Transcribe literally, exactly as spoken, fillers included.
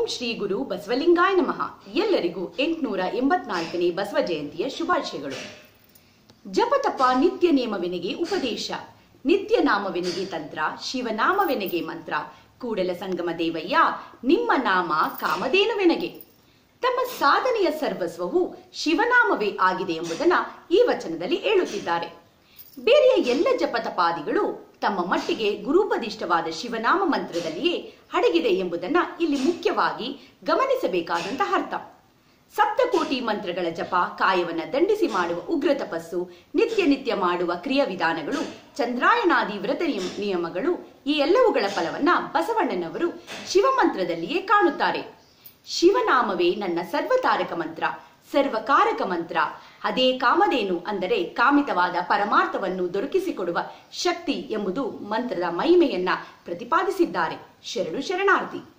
ಶ್ರೀ ಗುರು ಬಸವಲಿಂಗಾಯ ನಮಃ. ಎಲ್ಲರಿಗೂ ಎಂಟುನೂರ ಎಂಬತ್ನಾಲ್ಕನೇ ಬಸವ ಜಯಂತಿಯ ಶುಭಾಶಯಗಳು. ಜಪತಪ ನಿತ್ಯ ನೇಮವೆನಿಗೆ ಉಪದೇಶ, ನಿತ್ಯ ನಾಮವೆನಿಗೆ ತಂತ್ರ, ಶಿವನಾಮವೆನಿಗೆ ಮಂತ್ರ, ಕೂಡಲ ಸಂಗಮ ದೇವಯ್ಯ ನಿಮ್ಮ ನಾಮ ಕಾಮಧೇನುವೆನಗೆ. ತಮ್ಮ ಸಾಧನೆಯ ಸರ್ವಸ್ವವು ಶಿವನಾಮವೇ ಆಗಿದೆ ಎಂಬುದನ್ನ ಈ ವಚನದಲ್ಲಿ ಹೇಳುತ್ತಿದ್ದಾರೆ. ಬೇರೆಯ ಎಲ್ಲ ಜಪತಪಾದಿಗಳು ತಮ್ಮ ಮಟ್ಟಿಗೆ ಗುರುಪದಿಷ್ಟವಾದ ಶಿವನಾಮ ಮಂತ್ರದಲ್ಲಿಯೇ ಅಡಗಿದೆ ಎಂಬುದನ್ನ ಇಲ್ಲಿ ಮುಖ್ಯವಾಗಿ ಗಮನಿಸಬೇಕಾದಂತಹ ಅರ್ಥ. ಸಪ್ತಕೋಟಿ ಮಂತ್ರಗಳ ಜಪ, ಕಾಯವನ್ನ ದಂಡಿಸಿ ಮಾಡುವ ಉಗ್ರ ತಪಸ್ಸು, ನಿತ್ಯ ನಿತ್ಯ ಮಾಡುವ ಕ್ರಿಯಾ ವಿಧಾನಗಳು, ಚಂದ್ರಾಯಣಾದಿ ವ್ರತ ನಿಯಮಗಳು, ಈ ಎಲ್ಲವುಗಳ ಫಲವನ್ನ ಬಸವಣ್ಣನವರು ಶಿವಮಂತ್ರದಲ್ಲಿಯೇ ಕಾಣುತ್ತಾರೆ. ಶಿವನಾಮವೇ ನನ್ನ ಸರ್ವತಾರಕ ಮಂತ್ರ, ಸರ್ವಕಾರಕ ಮಂತ್ರ. ಅದೇ ಕಾಮಧೇನು, ಅಂದರೆ ಕಾಮಿತವಾದ ಪರಮಾರ್ಥವನ್ನು ದೊರಕಿಸಿಕೊಡುವ ಶಕ್ತಿ ಎಂಬುದು ಮಂತ್ರದ ಮಹಿಮೆಯನ್ನ ಪ್ರತಿಪಾದಿಸಿದ್ದಾರೆ. ಶರಣು ಶರಣಾರ್ಥಿ.